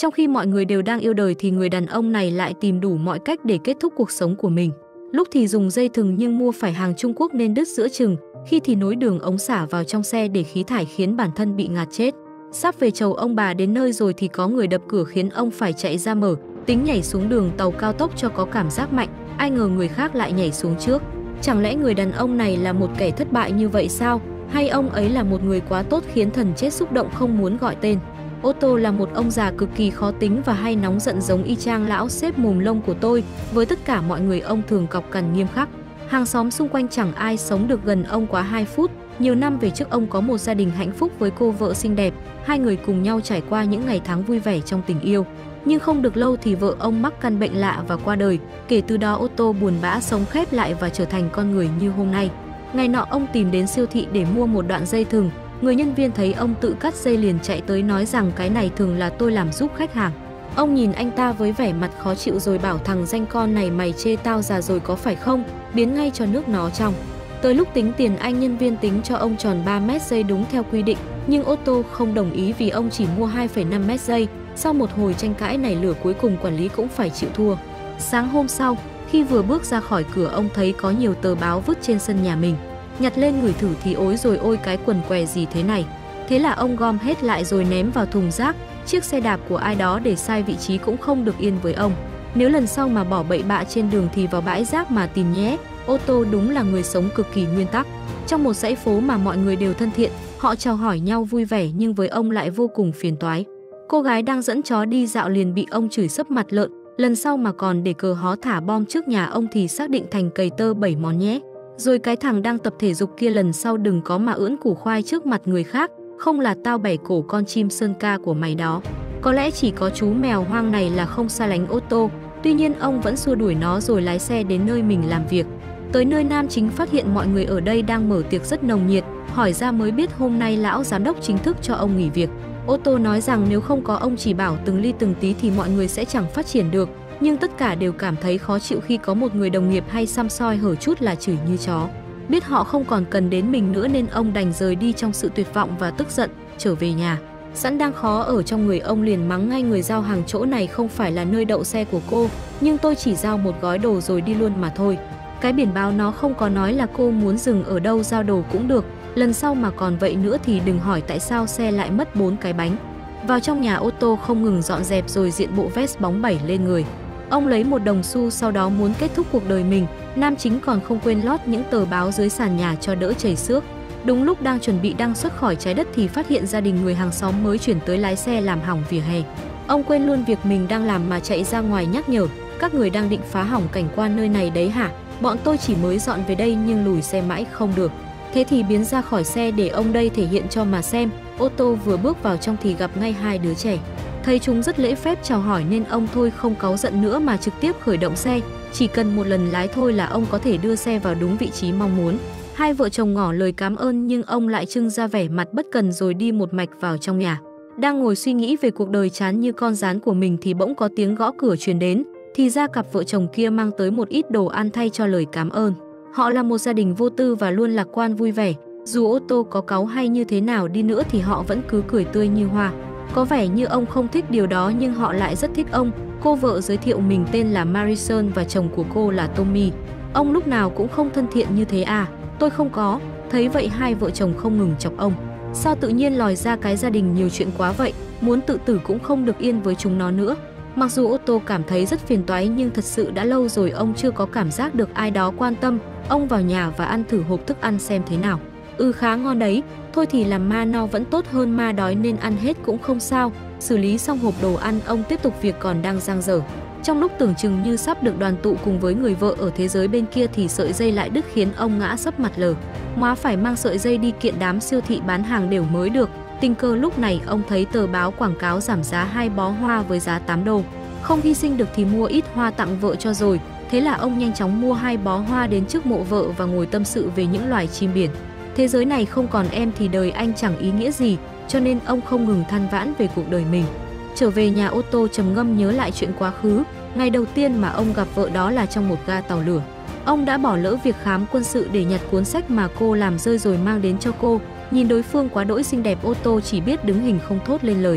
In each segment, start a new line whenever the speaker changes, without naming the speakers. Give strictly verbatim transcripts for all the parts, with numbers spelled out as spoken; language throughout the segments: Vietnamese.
Trong khi mọi người đều đang yêu đời thì người đàn ông này lại tìm đủ mọi cách để kết thúc cuộc sống của mình. Lúc thì dùng dây thừng nhưng mua phải hàng Trung Quốc nên đứt giữa chừng, khi thì nối đường ống xả vào trong xe để khí thải khiến bản thân bị ngạt chết. Sắp về chầu ông bà đến nơi rồi thì có người đập cửa khiến ông phải chạy ra mở, tính nhảy xuống đường tàu cao tốc cho có cảm giác mạnh, ai ngờ người khác lại nhảy xuống trước. Chẳng lẽ người đàn ông này là một kẻ thất bại như vậy sao? Hay ông ấy là một người quá tốt khiến thần chết xúc động không muốn gọi tên? Otto là một ông già cực kỳ khó tính và hay nóng giận giống y chang lão sếp mồm lông của tôi. Với tất cả mọi người ông thường cọc cằn nghiêm khắc. Hàng xóm xung quanh chẳng ai sống được gần ông quá hai phút. Nhiều năm về trước ông có một gia đình hạnh phúc với cô vợ xinh đẹp. Hai người cùng nhau trải qua những ngày tháng vui vẻ trong tình yêu. Nhưng không được lâu thì vợ ông mắc căn bệnh lạ và qua đời. Kể từ đó Otto buồn bã sống khép lại và trở thành con người như hôm nay. Ngày nọ ông tìm đến siêu thị để mua một đoạn dây thừng. Người nhân viên thấy ông tự cắt dây liền chạy tới nói rằng cái này thường là tôi làm giúp khách hàng. Ông nhìn anh ta với vẻ mặt khó chịu rồi bảo thằng danh con này mày chê tao già rồi có phải không, biến ngay cho nước nó trong. Tới lúc tính tiền anh nhân viên tính cho ông tròn ba mét dây đúng theo quy định, nhưng Otto không đồng ý vì ông chỉ mua hai phẩy năm mét dây. Sau một hồi tranh cãi nảy lửa cuối cùng quản lý cũng phải chịu thua. Sáng hôm sau, khi vừa bước ra khỏi cửa ông thấy có nhiều tờ báo vứt trên sân nhà mình. Nhặt lên ngửi thử thì ối rồi ôi cái quần què gì thế này. Thế là ông gom hết lại rồi ném vào thùng rác. Chiếc xe đạp của ai đó để sai vị trí cũng không được yên với ông. Nếu lần sau mà bỏ bậy bạ trên đường thì vào bãi rác mà tìm nhé. Otto đúng là người sống cực kỳ nguyên tắc. Trong một dãy phố mà mọi người đều thân thiện, họ chào hỏi nhau vui vẻ nhưng với ông lại vô cùng phiền toái. Cô gái đang dẫn chó đi dạo liền bị ông chửi sấp mặt lợn. Lần sau mà còn để cờ hó thả bom trước nhà ông thì xác định thành cầy tơ bảy món nhé. Rồi cái thằng đang tập thể dục kia lần sau đừng có mà ưỡn củ khoai trước mặt người khác, không là tao bẻ cổ con chim sơn ca của mày đó. Có lẽ chỉ có chú mèo hoang này là không xa lánh Otto, tuy nhiên ông vẫn xua đuổi nó rồi lái xe đến nơi mình làm việc. Tới nơi nam chính phát hiện mọi người ở đây đang mở tiệc rất nồng nhiệt, hỏi ra mới biết hôm nay lão giám đốc chính thức cho ông nghỉ việc. Otto nói rằng nếu không có ông chỉ bảo từng ly từng tí thì mọi người sẽ chẳng phát triển được. Nhưng tất cả đều cảm thấy khó chịu khi có một người đồng nghiệp hay xăm soi hở chút là chửi như chó. Biết họ không còn cần đến mình nữa nên ông đành rời đi trong sự tuyệt vọng và tức giận, trở về nhà. Sẵn đang khó ở trong người ông liền mắng ngay người giao hàng chỗ này không phải là nơi đậu xe của cô, nhưng tôi chỉ giao một gói đồ rồi đi luôn mà thôi. Cái biển báo nó không có nói là cô muốn dừng ở đâu giao đồ cũng được, lần sau mà còn vậy nữa thì đừng hỏi tại sao xe lại mất bốn cái bánh. Vào trong nhà Otto không ngừng dọn dẹp rồi diện bộ vest bóng bẩy lên người. Ông lấy một đồng xu sau đó muốn kết thúc cuộc đời mình, nam chính còn không quên lót những tờ báo dưới sàn nhà cho đỡ chảy xước. Đúng lúc đang chuẩn bị đăng xuất khỏi trái đất thì phát hiện gia đình người hàng xóm mới chuyển tới lái xe làm hỏng vỉa hè. Ông quên luôn việc mình đang làm mà chạy ra ngoài nhắc nhở, các người đang định phá hỏng cảnh quan nơi này đấy hả? Bọn tôi chỉ mới dọn về đây nhưng lùi xe mãi không được. Thế thì biến ra khỏi xe để ông đây thể hiện cho mà xem. Otto vừa bước vào trong thì gặp ngay hai đứa trẻ. Thấy chúng rất lễ phép chào hỏi nên ông thôi không cáu giận nữa mà trực tiếp khởi động xe. Chỉ cần một lần lái thôi là ông có thể đưa xe vào đúng vị trí mong muốn. Hai vợ chồng ngỏ lời cảm ơn nhưng ông lại trưng ra vẻ mặt bất cần rồi đi một mạch vào trong nhà. Đang ngồi suy nghĩ về cuộc đời chán như con gián của mình thì bỗng có tiếng gõ cửa truyền đến. Thì ra cặp vợ chồng kia mang tới một ít đồ ăn thay cho lời cảm ơn. Họ là một gia đình vô tư và luôn lạc quan vui vẻ. Dù Otto có cáu hay như thế nào đi nữa thì họ vẫn cứ cười tươi như hoa. Có vẻ như ông không thích điều đó nhưng họ lại rất thích ông. Cô vợ giới thiệu mình tên là Marisol và chồng của cô là Tommy. Ông lúc nào cũng không thân thiện như thế à? Tôi không có. Thấy vậy hai vợ chồng không ngừng chọc ông. Sao tự nhiên lòi ra cái gia đình nhiều chuyện quá vậy? Muốn tự tử cũng không được yên với chúng nó nữa. Mặc dù Otto cảm thấy rất phiền toái nhưng thật sự đã lâu rồi ông chưa có cảm giác được ai đó quan tâm. Ông vào nhà và ăn thử hộp thức ăn xem thế nào. Ừ, khá ngon đấy, thôi thì làm ma no vẫn tốt hơn ma đói nên ăn hết cũng không sao. Xử lý xong hộp đồ ăn ông tiếp tục việc còn đang dang dở. Trong lúc tưởng chừng như sắp được đoàn tụ cùng với người vợ ở thế giới bên kia thì sợi dây lại đứt khiến ông ngã sấp mặt lờ. Má phải mang sợi dây đi kiện đám siêu thị bán hàng đều mới được. Tình cờ lúc này ông thấy tờ báo quảng cáo giảm giá hai bó hoa với giá tám đô. Không hy sinh được thì mua ít hoa tặng vợ cho rồi. Thế là ông nhanh chóng mua hai bó hoa đến trước mộ vợ và ngồi tâm sự về những loài chim biển. Thế giới này không còn em thì đời anh chẳng ý nghĩa gì, cho nên ông không ngừng than vãn về cuộc đời mình. Trở về nhà Otto trầm ngâm nhớ lại chuyện quá khứ. Ngày đầu tiên mà ông gặp vợ đó là trong một ga tàu lửa. Ông đã bỏ lỡ việc khám quân sự để nhặt cuốn sách mà cô làm rơi rồi mang đến cho cô. Nhìn đối phương quá đỗi xinh đẹp Otto chỉ biết đứng hình không thốt lên lời.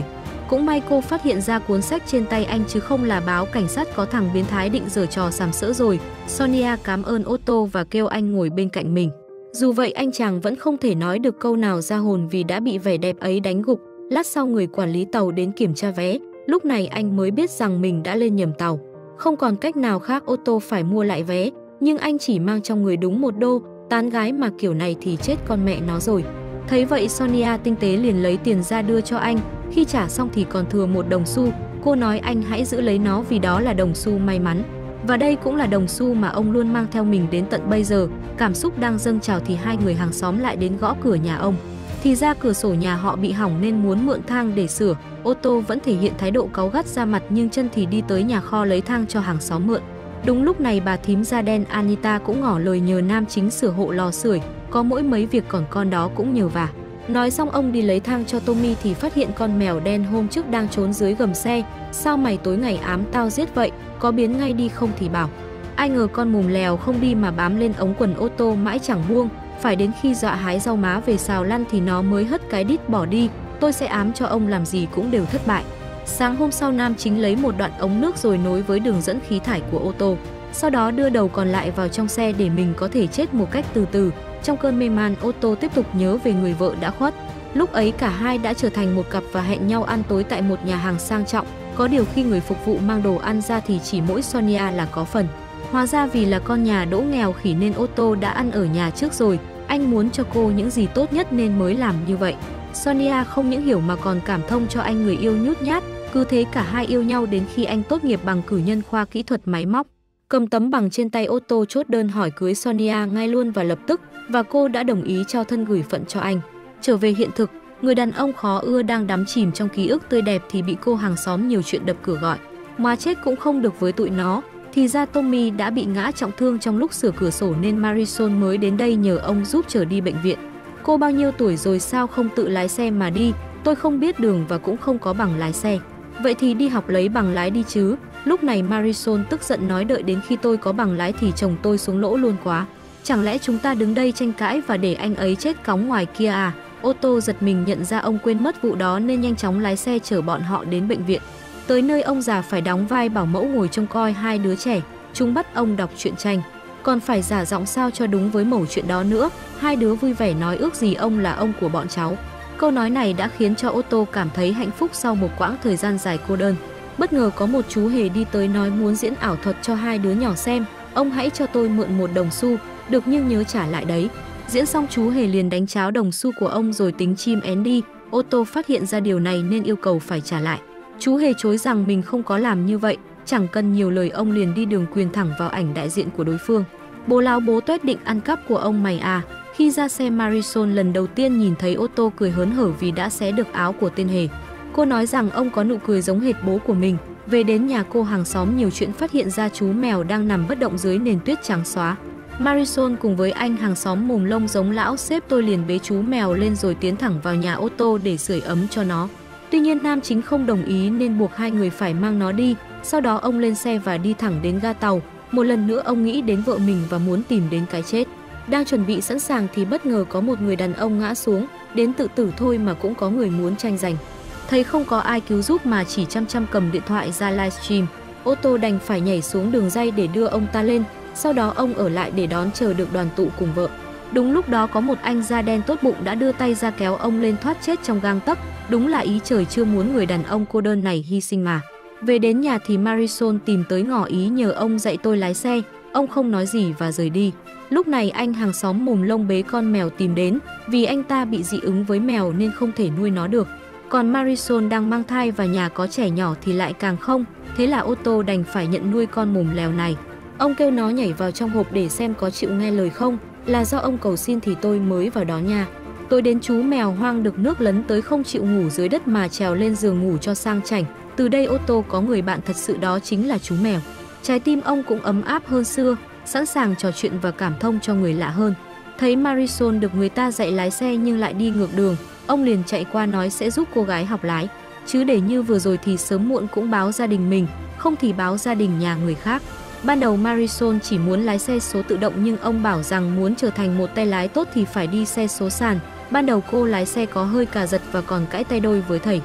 Cũng may cô phát hiện ra cuốn sách trên tay anh chứ không là báo cảnh sát có thằng biến thái định giở trò sàm sỡ rồi. Sonia cảm ơn Otto và kêu anh ngồi bên cạnh mình. Dù vậy anh chàng vẫn không thể nói được câu nào ra hồn vì đã bị vẻ đẹp ấy đánh gục. Lát sau người quản lý tàu đến kiểm tra vé, lúc này anh mới biết rằng mình đã lên nhầm tàu. Không còn cách nào khác, Otto phải mua lại vé, nhưng anh chỉ mang trong người đúng một đô, tán gái mà kiểu này thì chết con mẹ nó rồi. Thấy vậy Sonia tinh tế liền lấy tiền ra đưa cho anh, khi trả xong thì còn thừa một đồng xu, cô nói anh hãy giữ lấy nó vì đó là đồng xu may mắn. Và đây cũng là đồng xu mà ông luôn mang theo mình đến tận bây giờ. Cảm xúc đang dâng trào thì hai người hàng xóm lại đến gõ cửa nhà ông. Thì ra cửa sổ nhà họ bị hỏng nên muốn mượn thang để sửa. Otto vẫn thể hiện thái độ cáu gắt ra mặt nhưng chân thì đi tới nhà kho lấy thang cho hàng xóm mượn. Đúng lúc này bà thím da đen Anita cũng ngỏ lời nhờ nam chính sửa hộ lò sưởi, có mỗi mấy việc còn con đó cũng nhờ vả. Nói xong ông đi lấy thang cho Tommy thì phát hiện con mèo đen hôm trước đang trốn dưới gầm xe. Sao mày tối ngày ám tao giết vậy, có biến ngay đi không thì bảo. Ai ngờ con mồm lèo không đi mà bám lên ống quần Otto mãi chẳng buông. Phải đến khi dọa hái rau má về xào lăn thì nó mới hất cái đít bỏ đi. Tôi sẽ ám cho ông làm gì cũng đều thất bại. Sáng hôm sau nam chính lấy một đoạn ống nước rồi nối với đường dẫn khí thải của ô tô. Sau đó đưa đầu còn lại vào trong xe để mình có thể chết một cách từ từ. Trong cơn mê man, Otto tiếp tục nhớ về người vợ đã khuất. Lúc ấy cả hai đã trở thành một cặp và hẹn nhau ăn tối tại một nhà hàng sang trọng. Có điều khi người phục vụ mang đồ ăn ra thì chỉ mỗi Sonia là có phần. Hóa ra vì là con nhà đỗ nghèo khỉ nên Otto đã ăn ở nhà trước rồi. Anh muốn cho cô những gì tốt nhất nên mới làm như vậy. Sonia không những hiểu mà còn cảm thông cho anh người yêu nhút nhát. Cứ thế cả hai yêu nhau đến khi anh tốt nghiệp bằng cử nhân khoa kỹ thuật máy móc. Cầm tấm bằng trên tay, Otto chốt đơn hỏi cưới Sonia ngay luôn và lập tức, và cô đã đồng ý cho thân gửi phận cho anh. Trở về hiện thực, người đàn ông khó ưa đang đắm chìm trong ký ức tươi đẹp thì bị cô hàng xóm nhiều chuyện đập cửa gọi. Mà chết cũng không được với tụi nó. Thì ra Tommy đã bị ngã trọng thương trong lúc sửa cửa sổ nên Marisol mới đến đây nhờ ông giúp chở đi bệnh viện. Cô bao nhiêu tuổi rồi sao không tự lái xe mà đi? Tôi không biết đường và cũng không có bằng lái xe. Vậy thì đi học lấy bằng lái đi chứ. Lúc này Marisol tức giận nói đợi đến khi tôi có bằng lái thì chồng tôi xuống lỗ luôn quá. Chẳng lẽ chúng ta đứng đây tranh cãi và để anh ấy chết cóng ngoài kia à? Otto giật mình nhận ra ông quên mất vụ đó nên nhanh chóng lái xe chở bọn họ đến bệnh viện. Tới nơi ông già phải đóng vai bảo mẫu ngồi trông coi hai đứa trẻ. Chúng bắt ông đọc truyện tranh. Còn phải giả giọng sao cho đúng với mẩu chuyện đó nữa. Hai đứa vui vẻ nói ước gì ông là ông của bọn cháu. Câu nói này đã khiến cho Otto cảm thấy hạnh phúc sau một quãng thời gian dài cô đơn. Bất ngờ có một chú hề đi tới nói muốn diễn ảo thuật cho hai đứa nhỏ xem. Ông hãy cho tôi mượn một đồng xu, được nhưng nhớ trả lại đấy. Diễn xong chú hề liền đánh tráo đồng xu của ông rồi tính chim én đi. Otto phát hiện ra điều này nên yêu cầu phải trả lại. Chú hề chối rằng mình không có làm như vậy. Chẳng cần nhiều lời ông liền đi đường quyền thẳng vào ảnh đại diện của đối phương. Bố láo bố tuét định ăn cắp của ông mày à. Khi ra xe, Marisol lần đầu tiên nhìn thấy Otto cười hớn hở vì đã xé được áo của tên hề. Cô nói rằng ông có nụ cười giống hệt bố của mình. Về đến nhà cô hàng xóm nhiều chuyện phát hiện ra chú mèo đang nằm bất động dưới nền tuyết trắng xóa. Marisol cùng với anh hàng xóm mồm lông giống lão sếp tôi liền bế chú mèo lên rồi tiến thẳng vào nhà Otto để sưởi ấm cho nó. Tuy nhiên nam chính không đồng ý nên buộc hai người phải mang nó đi. Sau đó ông lên xe và đi thẳng đến ga tàu. Một lần nữa ông nghĩ đến vợ mình và muốn tìm đến cái chết. Đang chuẩn bị sẵn sàng thì bất ngờ có một người đàn ông ngã xuống. Đến tự tử thôi mà cũng có người muốn tranh giành. Thấy không có ai cứu giúp mà chỉ chăm chăm cầm điện thoại ra livestream, Otto đành phải nhảy xuống đường ray để đưa ông ta lên. Sau đó ông ở lại để đón chờ được đoàn tụ cùng vợ. Đúng lúc đó có một anh da đen tốt bụng đã đưa tay ra kéo ông lên thoát chết trong gang tấc. Đúng là ý trời chưa muốn người đàn ông cô đơn này hy sinh mà. Về đến nhà thì Marisol tìm tới ngỏ ý nhờ ông dạy tôi lái xe. Ông không nói gì và rời đi. Lúc này anh hàng xóm mồm lông bế con mèo tìm đến. Vì anh ta bị dị ứng với mèo nên không thể nuôi nó được. Còn Marisol đang mang thai và nhà có trẻ nhỏ thì lại càng không. Thế là Otto đành phải nhận nuôi con mồm lèo này. Ông kêu nó nhảy vào trong hộp để xem có chịu nghe lời không. Là do ông cầu xin thì tôi mới vào đó nha. Tôi đến chú mèo hoang được nước lấn tới không chịu ngủ dưới đất mà trèo lên giường ngủ cho sang chảnh. Từ đây Otto có người bạn thật sự, đó chính là chú mèo. Trái tim ông cũng ấm áp hơn xưa, sẵn sàng trò chuyện và cảm thông cho người lạ hơn. Thấy Marisol được người ta dạy lái xe nhưng lại đi ngược đường, ông liền chạy qua nói sẽ giúp cô gái học lái. Chứ để như vừa rồi thì sớm muộn cũng báo gia đình mình, không thì báo gia đình nhà người khác. Ban đầu Marisol chỉ muốn lái xe số tự động nhưng ông bảo rằng muốn trở thành một tay lái tốt thì phải đi xe số sàn. Ban đầu cô lái xe có hơi cà giật và còn cãi tay đôi với thầy.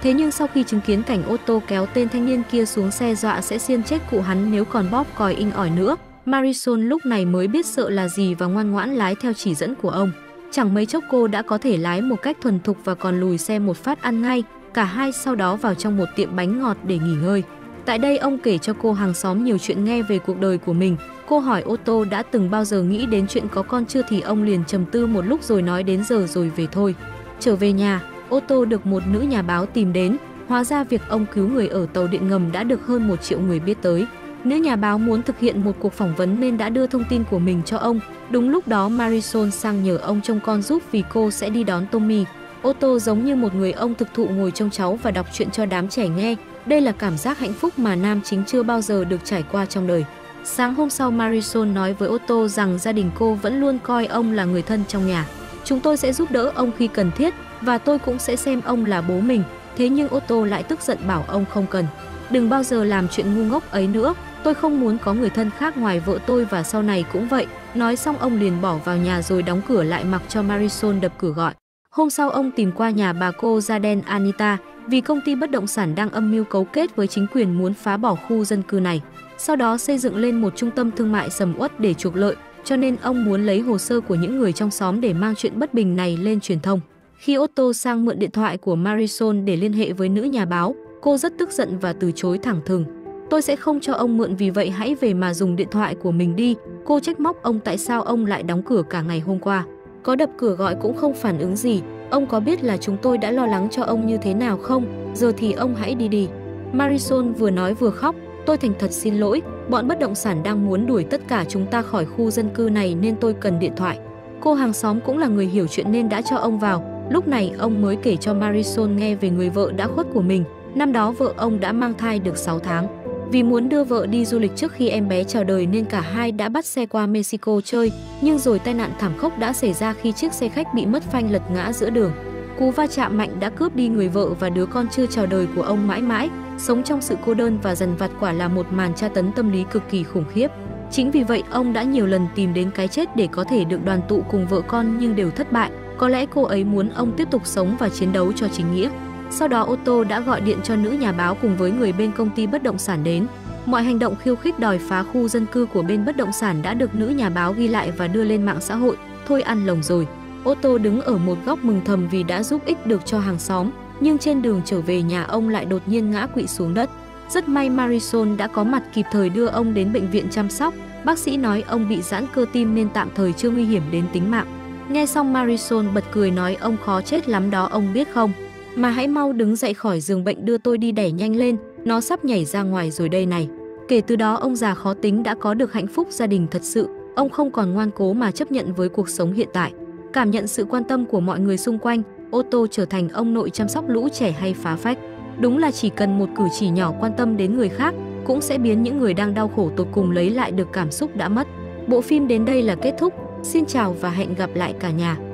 Thế nhưng sau khi chứng kiến cảnh Otto kéo tên thanh niên kia xuống xe dọa sẽ xiên chết cụ hắn nếu còn bóp còi inh ỏi nữa, Marisol lúc này mới biết sợ là gì và ngoan ngoãn lái theo chỉ dẫn của ông. Chẳng mấy chốc cô đã có thể lái một cách thuần thục và còn lùi xe một phát ăn ngay. Cả hai sau đó vào trong một tiệm bánh ngọt để nghỉ ngơi. Tại đây ông kể cho cô hàng xóm nhiều chuyện nghe về cuộc đời của mình. Cô hỏi Otto đã từng bao giờ nghĩ đến chuyện có con chưa thì ông liền trầm tư một lúc rồi nói đến giờ rồi về thôi. Trở về nhà, Otto được một nữ nhà báo tìm đến. Hóa ra việc ông cứu người ở tàu điện ngầm đã được hơn một triệu người biết tới. Nữ nhà báo muốn thực hiện một cuộc phỏng vấn nên đã đưa thông tin của mình cho ông. Đúng lúc đó Marisol sang nhờ ông trông con giúp vì cô sẽ đi đón Tommy. Otto giống như một người ông thực thụ ngồi trông cháu và đọc chuyện cho đám trẻ nghe. Đây là cảm giác hạnh phúc mà nam chính chưa bao giờ được trải qua trong đời. Sáng hôm sau Marisol nói với Otto rằng gia đình cô vẫn luôn coi ông là người thân trong nhà. Chúng tôi sẽ giúp đỡ ông khi cần thiết và tôi cũng sẽ xem ông là bố mình. Thế nhưng Otto lại tức giận bảo ông không cần. Đừng bao giờ làm chuyện ngu ngốc ấy nữa. Tôi không muốn có người thân khác ngoài vợ tôi và sau này cũng vậy. Nói xong ông liền bỏ vào nhà rồi đóng cửa lại mặc cho Marisol đập cửa gọi. Hôm sau ông tìm qua nhà bà cô da đen Anita vì công ty bất động sản đang âm mưu cấu kết với chính quyền muốn phá bỏ khu dân cư này. Sau đó xây dựng lên một trung tâm thương mại sầm uất để trục lợi, cho nên ông muốn lấy hồ sơ của những người trong xóm để mang chuyện bất bình này lên truyền thông. Khi Otto sang mượn điện thoại của Marisol để liên hệ với nữ nhà báo, cô rất tức giận và từ chối thẳng thừng. Tôi sẽ không cho ông mượn vì vậy hãy về mà dùng điện thoại của mình đi. Cô trách móc ông tại sao ông lại đóng cửa cả ngày hôm qua. Có đập cửa gọi cũng không phản ứng gì. Ông có biết là chúng tôi đã lo lắng cho ông như thế nào không? Giờ thì ông hãy đi đi. Marisol vừa nói vừa khóc. Tôi thành thật xin lỗi. Bọn bất động sản đang muốn đuổi tất cả chúng ta khỏi khu dân cư này nên tôi cần điện thoại. Cô hàng xóm cũng là người hiểu chuyện nên đã cho ông vào. Lúc này ông mới kể cho Marisol nghe về người vợ đã khuất của mình. Năm đó vợ ông đã mang thai được sáu tháng. Vì muốn đưa vợ đi du lịch trước khi em bé chào đời nên cả hai đã bắt xe qua Mexico chơi, nhưng rồi tai nạn thảm khốc đã xảy ra khi chiếc xe khách bị mất phanh lật ngã giữa đường. Cú va chạm mạnh đã cướp đi người vợ và đứa con chưa chào đời của ông mãi mãi. Sống trong sự cô đơn và dằn vặt quả là một màn tra tấn tâm lý cực kỳ khủng khiếp. Chính vì vậy ông đã nhiều lần tìm đến cái chết để có thể được đoàn tụ cùng vợ con nhưng đều thất bại. Có lẽ cô ấy muốn ông tiếp tục sống và chiến đấu cho chính nghĩa. Sau đó Otto đã gọi điện cho nữ nhà báo cùng với người bên công ty bất động sản đến. Mọi hành động khiêu khích đòi phá khu dân cư của bên bất động sản đã được nữ nhà báo ghi lại và đưa lên mạng xã hội. Thôi ăn lồng rồi. Otto đứng ở một góc mừng thầm vì đã giúp ích được cho hàng xóm, nhưng trên đường trở về nhà ông lại đột nhiên ngã quỵ xuống đất. Rất may Marisol đã có mặt kịp thời đưa ông đến bệnh viện chăm sóc. Bác sĩ nói ông bị giãn cơ tim nên tạm thời chưa nguy hiểm đến tính mạng. Nghe xong Marisol bật cười nói ông khó chết lắm đó ông biết không? Mà hãy mau đứng dậy khỏi giường bệnh đưa tôi đi đẩy nhanh lên, nó sắp nhảy ra ngoài rồi đây này. Kể từ đó ông già khó tính đã có được hạnh phúc gia đình thật sự, ông không còn ngoan cố mà chấp nhận với cuộc sống hiện tại. Cảm nhận sự quan tâm của mọi người xung quanh, Otto trở thành ông nội chăm sóc lũ trẻ hay phá phách. Đúng là chỉ cần một cử chỉ nhỏ quan tâm đến người khác, cũng sẽ biến những người đang đau khổ tột cùng lấy lại được cảm xúc đã mất. Bộ phim đến đây là kết thúc. Xin chào và hẹn gặp lại cả nhà.